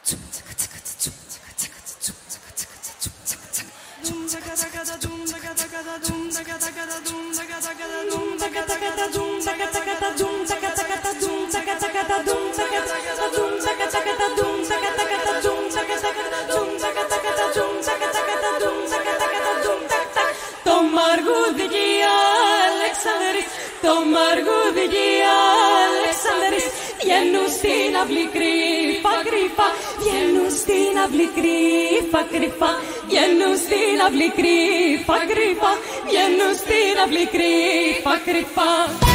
Το μαργούδι Αλεξάνδρης βγαίνουν στην αυλή κρύφα κρύφα, βγαίνουν στην αυλή κρύφα κρύφα, βγαίνουν στην αυλή κρύφα κρύφα, βγαίνουν στην αυλή κρύφα κρύφα.